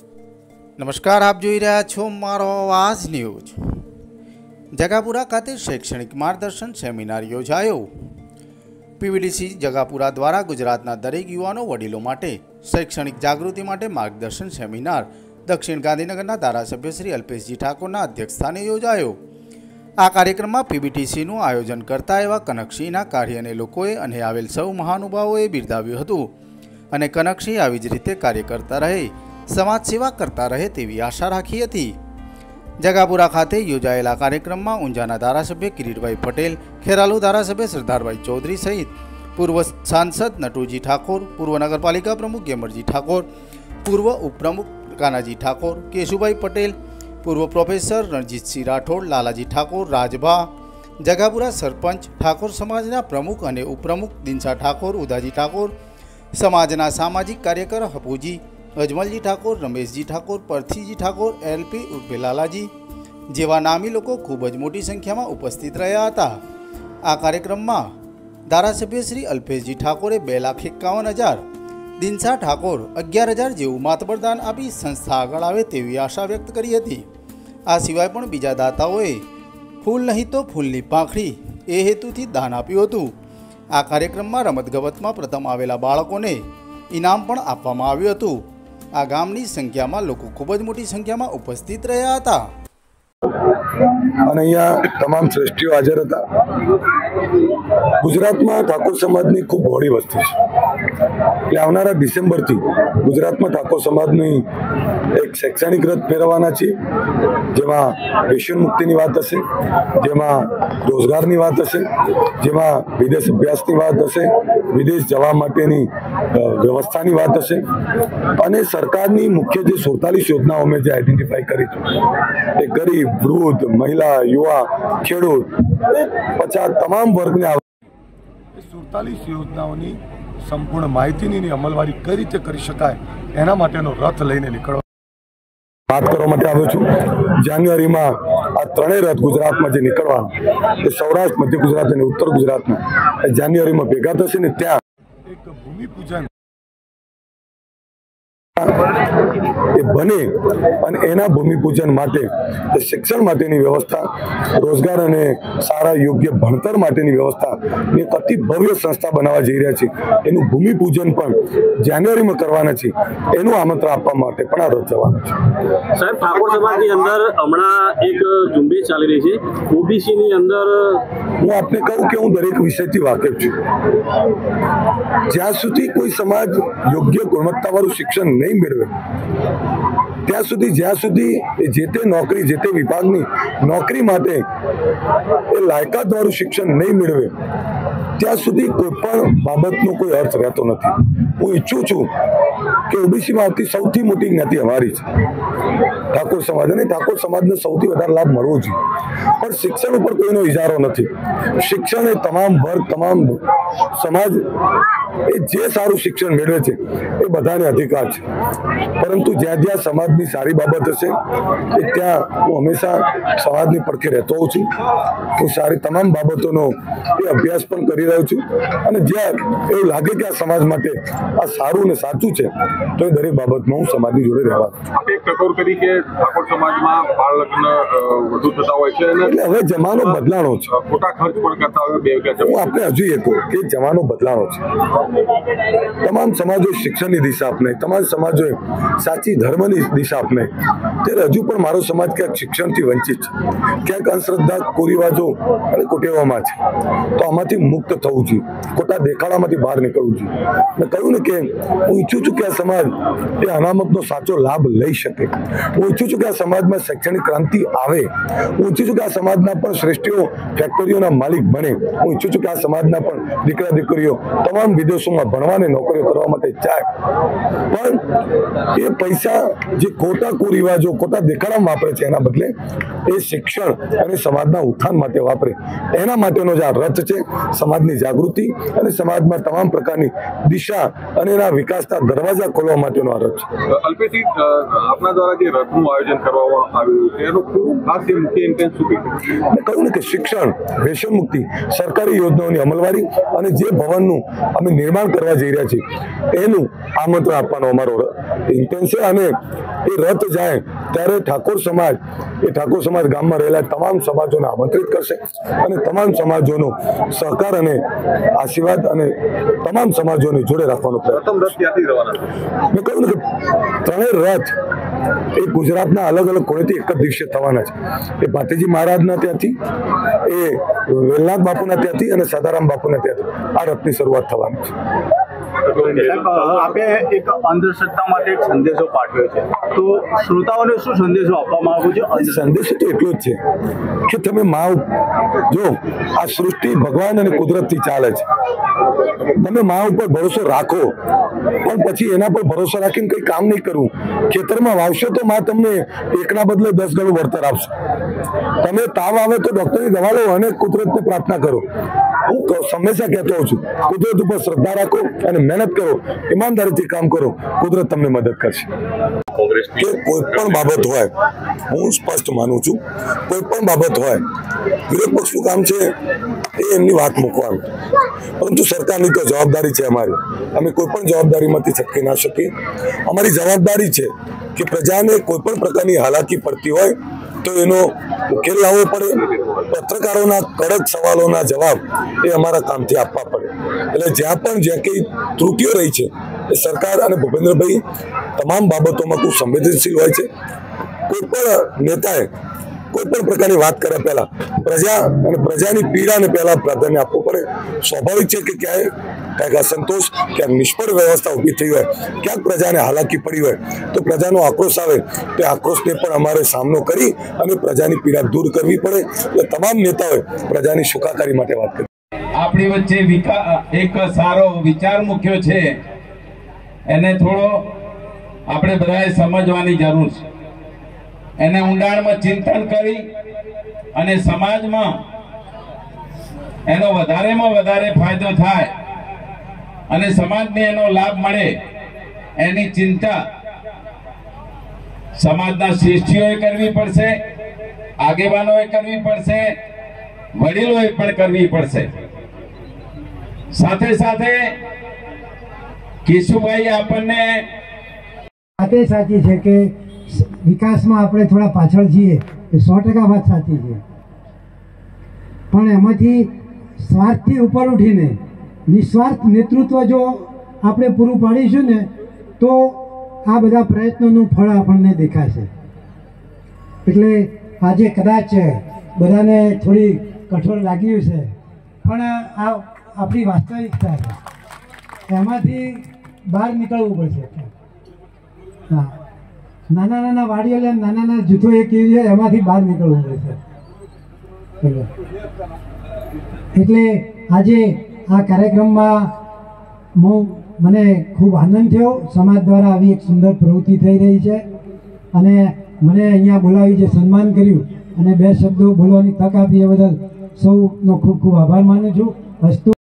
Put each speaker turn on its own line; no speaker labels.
નમસ્કાર, આપ જોઈ રહ્યા છો મારો આવાજ ન્યૂઝ। જગાપુરા ખાતે શૈક્ષણિક માર્ગદર્શન સેમિનાર યોજાયો। પીવીડીસી જગાપુરા દ્વારા ગુજરાતના દરેક યુવાનો વડીલો માટે શૈક્ષણિક જાગૃતિ માટે માર્ગદર્શન સેમિનાર દક્ષિણ ગાંધીનગરના ધારાસભ્ય શ્રી અલ્પેશજી ઠાકોરના અધ્યક્ષસ્થાને યોજાયો। આ કાર્યક્રમમાં પીબીટીસીનું આયોજન કરતા એવા કનકસિંહના કાર્યને લોકોએ અને આવેલ સૌ મહાનુભાવોએ બિરદાવ્યું હતું અને કનકસિંહ આવી જ રીતે કાર્ય કરતા રહે, समाज सेवा करता रहे तेवी आशा राखी थी। जगापुरा खाते योजायेला कार्यक्रम में ऊंझाना धारासभ्य किरीटभाई पटेल, खेरालू धारासभ्य सरदारभाई चौधरी सहित पूर्व सांसद नटूजी ठाकोर, पूर्व नगरपालिका प्रमुख गेमरजी ठाकोर, पूर्व उपप्रमुख कानाजी ठाकोर, केशुभाई पटेल, पूर्व प्रोफेसर रणजीत सिंह राठौड़, लालाजी ठाकोर, राजभा, जगापुरा सरपंच, ठाकोर समाजना प्रमुख और उपप्रमुख दिनसा ठाकोर, उदाजी ठाकोर, समाजना सामाजिक कार्यकर हपूजी, अजमलजी ठाकोर, रमेशजी ठाकोर, परथीजी ठाकोर, एलपी उर्फे लालाजी जेवा नामी लोग खूबज मोटी संख्या में उपस्थित रहा था। आ कार्यक्रम में धारासभ्य श्री अल्पेशजी ठाकोरे 2,51,000, दिनसा ठाकोर 11,000 जेवू मातबरदान आपी संस्था आगळ आवे तेवी आशा व्यक्त करी हती। आ सिवाय पण बीजा दाताओए फूल नहीं तो फूलनी पाखड़ी ए हेतुथी दान आप्युं हतुं। आ कार्यक्रम में रमतगमत में प्रथम आवेला बाळकोने इनाम पण आपवामां आव्युं हतुं। आ गामनी संख्या में लोग खूबज मोटी संख्या में उपस्थित रहा था।
तमाम श्रेष्ठीओ हाजर था। गुजरात में ठाकोर समाज की खूब बड़ी वस्ती है। आवनारा डिसेम्बर थी गुजरात में ठाकोर समाज एक शैक्षणिक रथ फेरवाना छे, जेमां व्यसन मुक्ति की बात हशे, जेमां रोजगार की बात हशे, जेमां विदेश अभ्यास की बात हशे, विदेश जवा माटेनी व्यवस्था की बात हशे अने सरकार की मुख्य जो 47 योजनाओं में जो आइडेंटिफाई करी ए गरीब, वृद्ध, महिला, युवा, खेडूत 50 तमाम वर्ग ने 47 योजनाओं की संपूर्ण माहिती अमलवारी कई रीते करी शकाय एना माटेनो रथ लईने निकळो बात करवा माटे आव्यो छुं। जान्युआरी में आ त्रणेय रथ गुजरात में जे निकळवाना ए सौराष्ट्र, मध्य गुजरात और उत्तर गुजरात में जान्युआरी में भेगा थशे ने त्यां एक भूमिपूजन बने અને એના ભૂમિપૂજન માટે શિક્ષણ માટેની વ્યવસ્થા, રોજગાર અને સારા યોગ્ય ભણતર માટેની વ્યવસ્થા એક અતિ ભવ્ય સંસ્થા બનાવવા જઈ રહ્યા છે। એનું ભૂમિપૂજન પણ જાન્યુઆરીમાં કરવાના છે। એનું આમંત્રણ આપવા માટે પણ આ રથ જવાનું છે।
સાહેબ, ઠાકોર સમાજની અંદર હમણાં એક ઝુંબેશ ચાલી રહી છે ઓબીસીની અંદર।
હું આપને કહું કે હું દરેક વિષયથી વાકેફ છું। જ્યાં સુધી કોઈ સમાજ યોગ્ય ગુણવત્તાવાળું શિક્ષણ नहीं मेळवे त्या सुधी ज्यां सुधी जेते नौकरी जेते विभागनी नौकरी माटे ए लायकातवाळुं शिक्षण नहीं मेळवे त्या सुधी कोईपण बाबतनो कोई अर्थ रहतो नथी। हूँ इच्छुं छुं के ओबीसी में आवती सौथी मोटी ज्ञाति अमारी छे ठाकोर समाज, अने ठाकोर समाजने सौथी वधारे लाभ मळवो जोईए। पण शिक्षण पर कोईनो इजारो नथी। शिक्षण ए तमाम वर्ग, तमाम समाज ए जे सारू शिक्षण मेळवे छे ए बधाने अधिकार छे। परंतु ज्यां ज्यां समाजनी सारी बाबत हशे त्यां हूँ हमेशा समाजनी પડખે રહેતો હોઉં છું। હું સારી તમામ બાબતોનો એ અભ્યાસ પણ કરી રહ્યો છું અને જ્યાં એવું લાગે કે આ સમાજ માટે આ સારું ને સાચું છે તો એ દરેક બાબતમાં હું સમાજની જોડે રહેવા છું।
એક ટકોર કરી કે ઠાકોર સમાજમાં બાળ લગ્ન વધુ થતા હોય છે
એટલે હવે જમાનો બદલાણો છે,
ખોટા ખર્ચ પણ કરતા હોય। બે
હું આપણે હજુ એ કહું કે જમાનો બદલાણો છે। તમામ સમાજો શિક્ષણની દિશા આપને, તમામ સમાજોએ સાચી ધર્મની દિશા આપને, ત્યારે હજુ પણ મારો સમાજ ક્યાંક શિક્ષણથી વંચિત છે, ક્યાંક અંધશ્રદ્ધા, કુરિવાજો અને કુટેવોમાં છે। તો આમાંથી મુક્ત થવું જોઈએ, ખોટા દેખાડામાંથી બહાર નીકળવું જોઈએ। મેં કહ્યું ને કે હું ઈચ્છું છું કે આ સમાજ એ અનામતનો સાચો લાભ લઈ શકે। હું ઈચ્છું છું કે આ સમાજમાં શૈક્ષણિક ક્રાંતિ આવે। હું ઈચ્છું છું કે આ સમાજના પણ શ્રેષ્ઠીઓ ફેક્ટરીઓના માલિક બને। હું ઈચ્છું છું કે આ સમાજના પણ દીકરા દીકરીઓ તમામ વિદેશોમાં ભણવાને નોકરીઓ કરવા માટે જાય। પણ એ પૈસા જે ખોટા કુરિવાજો, ખોટા દેખાડામાં વાપરે છે એના બદલે એ શિક્ષણ અને સમાજના ઉત્થાન માટે વાપરે। એના માટેનો જે આ રથ છે સમાજની જાગૃતિ અને સમાજમાં તમામ પ્રકારની દિશા અને એના વિકાસના દરવાજા ખોલવા માટેનો આ રથ છે।
અલ્પેશજી, આપના દ્વારા જે રથનું આયોજન કરવામાં આવ્યું છે એનો ખાસ એ મુખ્ય ઇન્ટેન્સ શું છે?
મેં કહ્યું ને કે શિક્ષણ, વ્યસન મુક્તિ, સરકારી યોજનાઓની અમલવારી અને જે ભવનનું અમે નિર્માણ કરવા જઈ રહ્યા છીએ એનું આમંત્રણ આપવાનો અમારો ઇન્ટેન્સ છે। અને એ રથ જાય ત્યારે ઠાકોર સમાજ ગામમાં રહેલા તમામ સમાજોને આમંત્રિત કરશે અને તમામ સમાજોનો સહકાર અને આશીર્વાદ અને તમામ સમાજોને જોડે રાખવાનો પ્રયત્ન। મેં કહ્યું ને કે ત્રણેય રથ એ ગુજરાતના અલગ અલગ કોણેથી એક જ દિવસે થવાના છે। એ ભાતીજી મહારાજના ત્યાંથી, એ વેલનાથ બાપુના ત્યાંથી અને સદારામ બાપુના ત્યાંથી આ રથની શરૂઆત થવાની છે।
આપે એક અંધશ્રદ્ધા માટે એક સંદેશો પાઠવ્યો છે, તો શ્રોતાઓને શું સંદેશો આપવામાં આવ્યો છે?
સંદેશો તો એટલો જ છે કે તમે જો આ સૃષ્ટિ ભગવાન અને કુદરતથી ચાલે છે, તમે મા ઉપર ભરોસો રાખો, પણ પછી એના પર ભરોસો રાખીને કઈ કામ નહીં કરવું। ખેતરમાં વાવશો તો મા તમને એકના બદલે 10 ગણું વળતર આપશે। તમે તાવ આવે તો ડોક્ટરની દવા લો અને કુદરતને પ્રાર્થના કરો। હું હંમેશા કહેતો હોઉં છું, કુદરત ઉપર શ્રદ્ધા રાખો અને મહેનત કરો, ઈમાનદારીથી કામ કરો, કુદરત તમને મદદ કરશે। કે કોઈ પણ બાબત હોય, હું સ્પષ્ટ માનું છું, કોઈ પણ બાબત હોય, વિરોધ પક્ષનું કામ છે એ એમની વાત મૂકવાનું, પરંતુ સરકારની તો જવાબદારી છે અમારી, અમે કોઈ પણ જવાબદારીમાંથી છટકી ના શકીએ। અમારી જવાબદારી છે કે પ્રજાને કોઈ પણ પ્રકારની હાલાકી પડતી હોય તો એનો ઉકેલ લાવવો પડે, પત્રકારોના કડક સવાલોના જવાબ એ અમારા કામથી આપવા પડે। એટલે જ્યાં પણ જે કંઈ ત્રુટિઓ રહી છે એ સરકાર અને ભૂપેન્દ્રભાઈ તમામ બાબતોમાં ખૂબ સંવેદનશીલ હોય છે। કોઈ પણ નેતાએ કોઈ પણ પ્રકારની વાત કર્યા પહેલા પ્રજા અને પ્રજાની પીડાને પહેલા પ્રાધાન્ય આપવું પડે। સ્વાભાવિક છે કે ક્યાંક અસંતોષ, ક્યાંક નિષ્ફળ વ્યવસ્થા ઊભી થઈ હોય, ક્યાંક પ્રજાને હાલાકી પડી હોય તો પ્રજાનો આક્રોશ આવે તે આક્રોશને પણ અમારે સામનો કરી અને પ્રજાની પીડા દૂર કરવી પડે। એટલે તમામ નેતાઓએ પ્રજાની સુખાકારી માટે વાત કરી।
આપણી વચ્ચે એક સારો વિચાર મૂક્યો છે, એને થોડો આપણે બધાએ સમજવાની જરૂર છે। એને ઊંડાણમાં ચિંતન કરી અને સમાજમાં એનો વધારેમાં વધારે ફાયદો થાય અને સમાજને એનો લાભ મળે એની ચિંતા સમાજના શિષ્યોએ કરવી પડશે, આગેવાનોએ કરવી પડશે, વડીલોએ પણ કરવી પડશે। સાથે સાથે કેશુભાઈ આપણને
વાતે સાચી છે કે વિકાસમાં આપણે થોડા પાછળ છીએ, એ 100% વાત સાચી છે, પણ એમાંથી સ્વાર્થથી ઉપર ઉઠીને નિસ્વાર્થ નેતૃત્વ જો આપણે પૂરું પાડીશું ને તો આ બધા પ્રયત્નોનું ફળ આપણને દેખાશે। એટલે આજે કદાચ બધાને થોડી કઠોર લાગ્યું છે, પણ આ આપણી વાસ્તવિકતા છે, એમાંથી બહાર નીકળવું પડશે। હા, નાના નાના વાડીઓ લે, નાના નાના જૂથો એક એવી છે, એમાંથી બહાર નીકળવું પડશે। એટલે આજે આ કાર્યક્રમમાં મને ખૂબ આનંદ થયો। સમાજ દ્વારા આવી એક સુંદર પ્રવૃત્તિ થઈ રહી છે અને મને અહીંયા બોલાવી જે સન્માન કર્યું અને 2 શબ્દો બોલવાની તક આપી એ બદલ સૌનો ખૂબ ખૂબ આભાર માનું છું।